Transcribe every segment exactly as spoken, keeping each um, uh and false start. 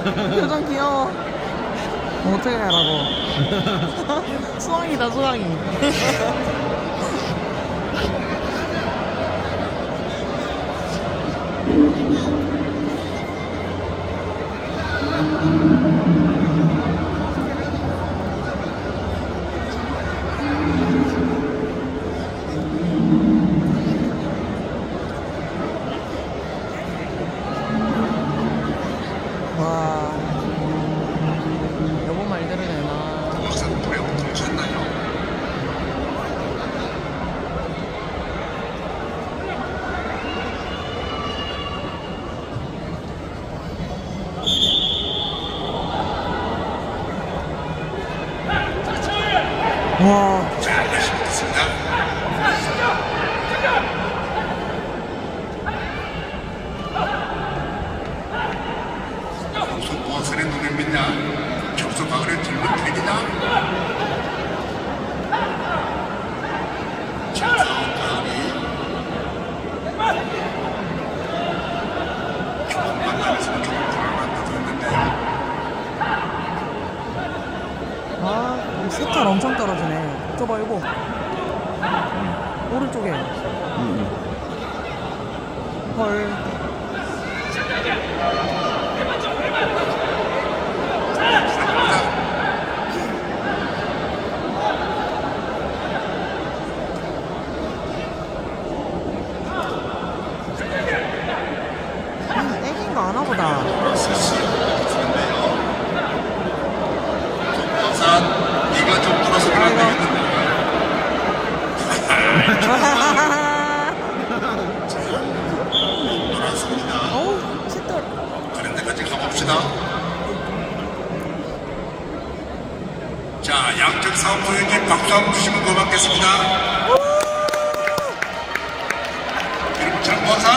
표정 귀여워. 어떻게 하라고. 수왕이다 수왕이. 와, 여보 말대로 되나? 무슨 노래 들으셨나요? 와, 자, 열심히 듣습니다. 무슨 무엇을 눈을 믿냐? 접속하그래 들면 되겠냐? 정상훈 가을이 조금만 안에서는 조금 불안한다고 했는데요. 아, 색깔 엄청 떨어지네. 저봐 이거. 오른쪽에. 헐. 음, 애기인가 아나보다. 정상훈, 네가 좀 들어서 그러면 되겠는데. 돌아왔습니다. 어우, 색깔. 그런 데까지 가봅시다. 자, 양쪽 사무에게 박수 한번 주시면 고맙겠습니다. 그리고 장보상.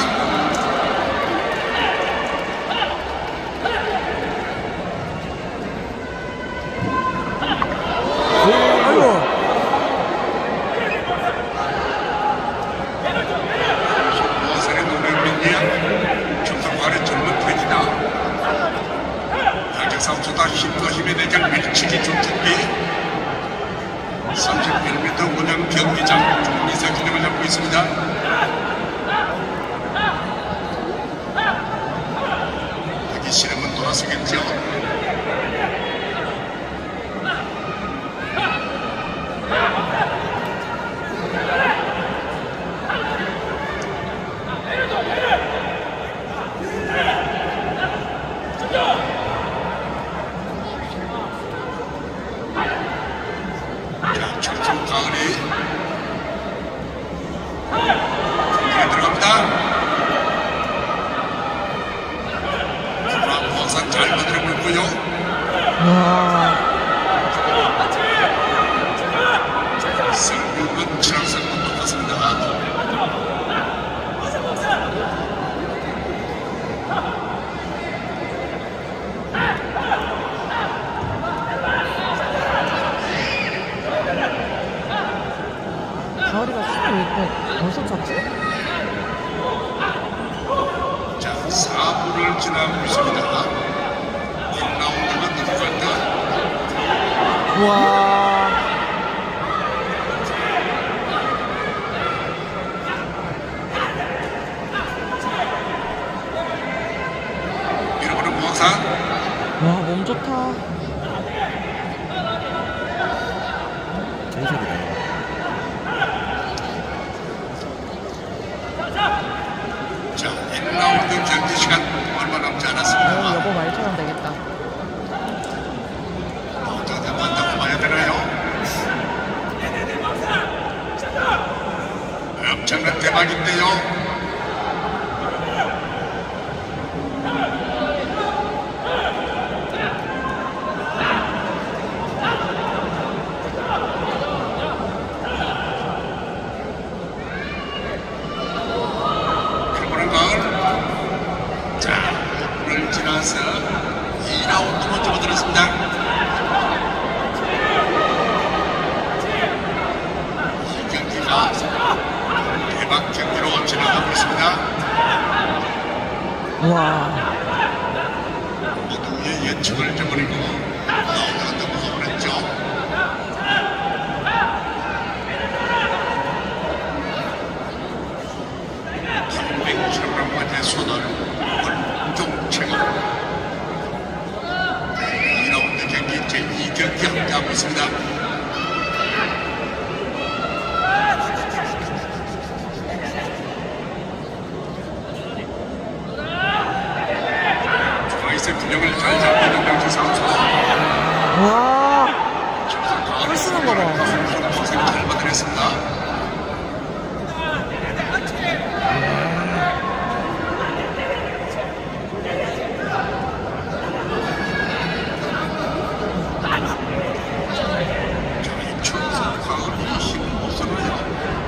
아이고. 무엇을 눈을 믿냐? 정상화를 젊은 돼지다. 양쪽 사무보다 힘과 힘의 대결 밀치기 좋던데. 삼십일 미터 원형 경기장 이사 기념을 잡고 있습니다. 하기 싫으면 돌아서겠죠. 자, 정성 가을이 경기에 들어갑니다. 구라 부화산 잘 만들고 있고요. 와, 승부는 지랑승부 똑같습니다. 가을이가 술을 왜 이렇게 벌써 찼지? 자, 사 부를 지나고 있습니다. 일 라운드가 누구갈까? 우와. 밀어보는 부화산. 와, 몸 좋다. 정석이다. 자, 일 라운드 경기 시간 얼마 남지 아유, 않았습니다. 여보 말처럼 되겠다. 어떻게 만다고 봐야 되나요? 엄청난 대박인데요. 그러고는 가을. 자, 오늘 지나서 이 라운드로 접어들었습니다. 이 경기가 대박 경기로 지나가고 있습니다. 와. 모두의 예측을 저버리고 너무나 무서웠죠. 팔백킬로그램의 손을 운동체가 이 라운드 경기 제이 경기 함께하고 있습니다. 균형을 잘 잡고 있는 명지 선수. 와, 볼 쓰는 거 봐. 잘 받아냈습니다. 저희 천사 가을이 힘을 못 써나요.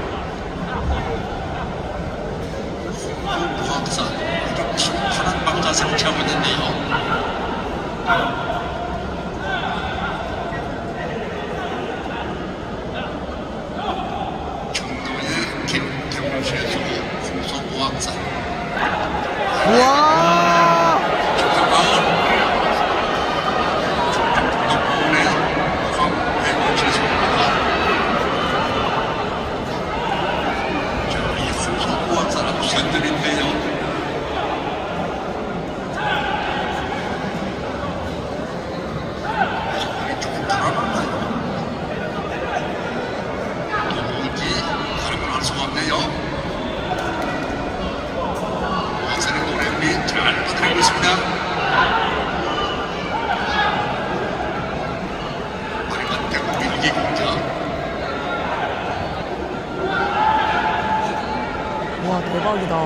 무학사 아주 충분한 방자 상치하고 있는데요. 경도의 김태훈 선수 홍소무학사. 우와. 조성가은 덕분에 황해군 선수입니다. 자, 이 홍소무학사라도 선전인데요. 와, 대박이다.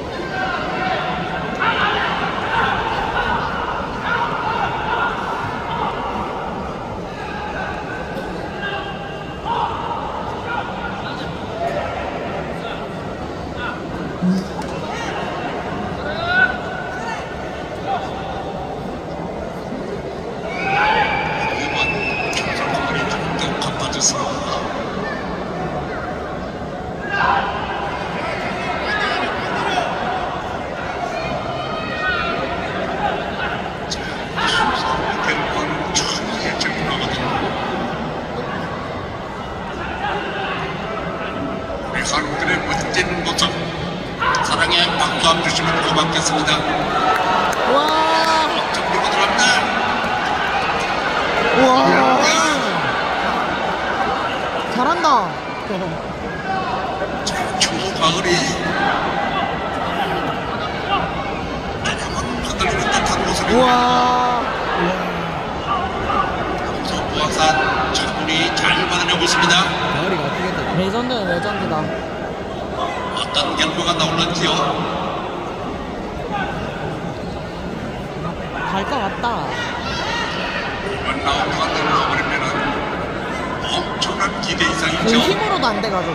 이번 경상권이 좀더 가빠졌습니다. 한국인의 멋진 모습 사랑에 박수 한번 주시면 고맙겠습니다. 와, 엄청 밀고 들어갑니다. 우와, 잘한다. 자, 초가을이 왜냐면 흔들리는 듯한 모습입니다. 우와, 홍소부학산 차분히 잘 받아내고 있습니다. 레전드는 레전드다. 어떤 결과가 나올는지요? 갈 것 같다. 이번 라운드가 넘어버리면은 엄청난 기대 그 이상이죠. 힘으로도 안 돼가지고.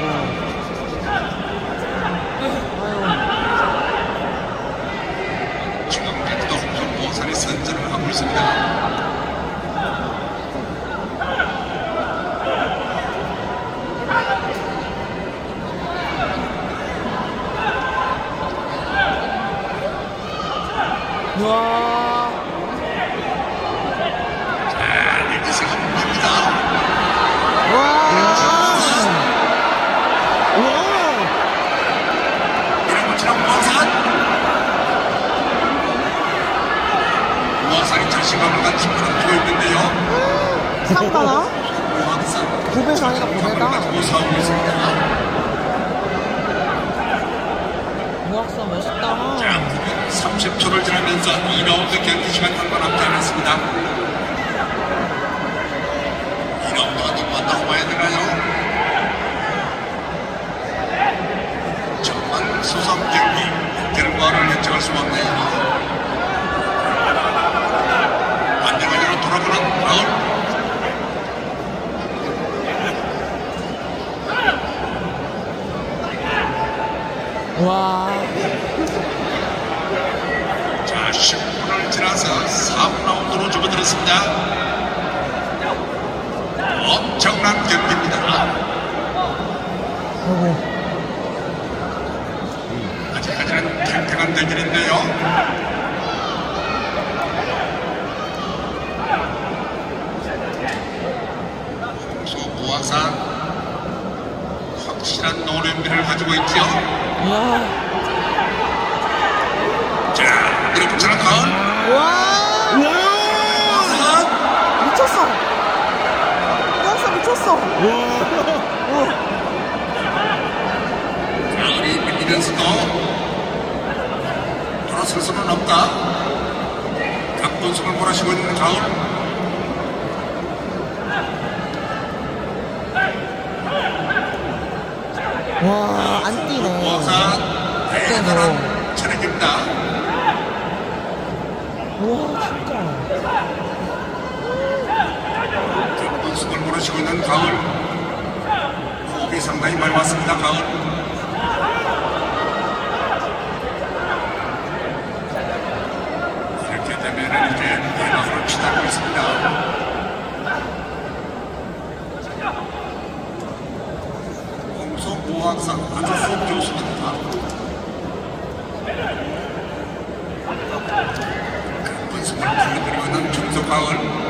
지금까지도 홍소부학산이 선전을 하고 있습니다. 우와. 자, 레디스가 봅니다. 와. 이런것처럼 우악산. 우악산이 자신감을 갖지 못하고 있는데요. 삼가나? 우악산. 구배가 아니라 구배다. 가지고 싸우고 있습니다. 우악산 멋있다. 자, 삼십 초를 지나면서 이 라운드 경기 시간 한번 남지 않았습니다. 이 라운드가 누구한테 봐야 되나요? 정말 수상 경기 결과를 예측할 수 없네요. 안정하기로 돌아보는 라운드. 와. 자, 십 분을 지나서 삼 라운드로 접어들었습니다. 엄청난 경기입니다. 어구. 아직까지는 팽팽한 대결인데요. 정성으로 연비를 가지고 있죠. 이야. 자, 밀어붙이는 가을. 와. 우선 미쳤어. 미쳤어, 미쳤어. 어. 가을이 밀리면서도 돌아설 수는 없다. 각본승을 몰아쉬고 있는 가을. 와, 안 뛰네. 모아사 대단한 체력입니다. 와, 진짜. 각본승을 몰아쉬고 있는 가을. 호흡이 상당히 많이 왔습니다. 가을. 이렇게 되면 이제 대박으로 치닫고 있습니다. 공소모학상 아주 수업 좋습니다. 그 분석을 보여드리고 있는 중소가을.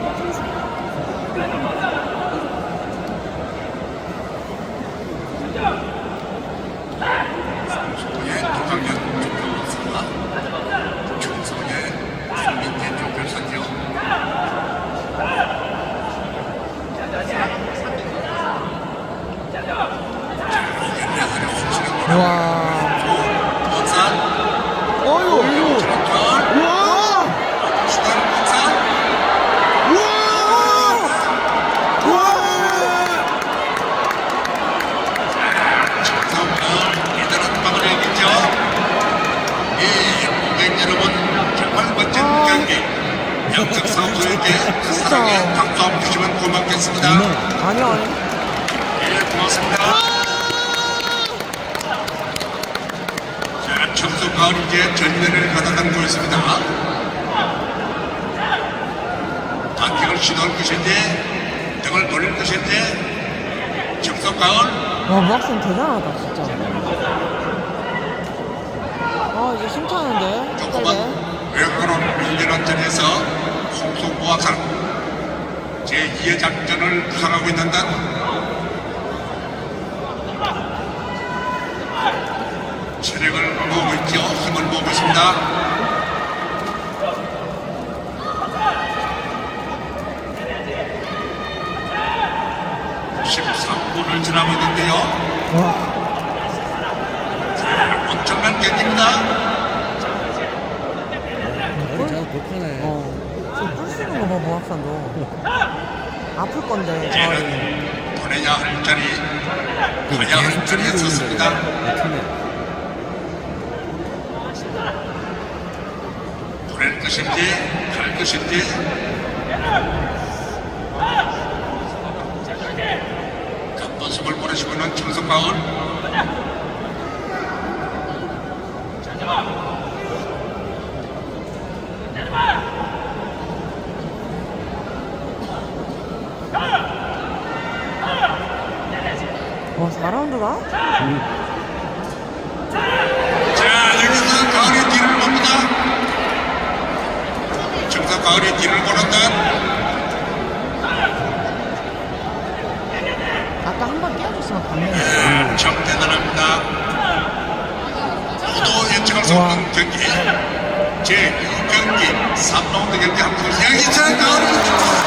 중소의 도강연 조별사가 중소의 김민재 조별사죠. 와. 원산 어휴. 전철 와. 수단 원산 정성을 대단한 빵을 내겠죠. 예, 고객 여러분 정말 멋진 경기 영적 선수에게 그 사랑에 박수 한번 주시면 고맙겠습니다. 아니요, 아니요. 예, 고맙습니다. 자, 청소 가을 이제 전면을 가다듬고 있습니다. 반격을 시도할 것인지 등을 돌릴 것인지 청소 가을. 와, 무학생 대단하다, 진짜. 아, 이제 심차는데? 조그만 외국어로 민전한 전에서 홍소모학상 제이의 작전을 구상하고 있는데 체력을 모으고 있죠. 힘을 모으고 있습니다. 십삼 분을 지나고 있는데요. 와. 엄청난 경기입니다. 어. 지금 뿔 쓰는 거 봐, 무학산도. 아플 건데, 가을이. 이제는 보내야 할 자리, 가야 할 자리에 섰습니다. 보낼 것인지, 갈 것인지. 갑본습을 보내시고 있는 청성가을. 와, 사 라운드가? 자, 여기서 가을의 뒤를 봅니다. 청성 가을의 뒤를 보는다. 아까 한 번 깨어줬으면 갔네. 네, 참 대단합니다. 모두 예측할 수 없는 경기. 제육 경기 삼 라운드 경기 한번 여기서 가을이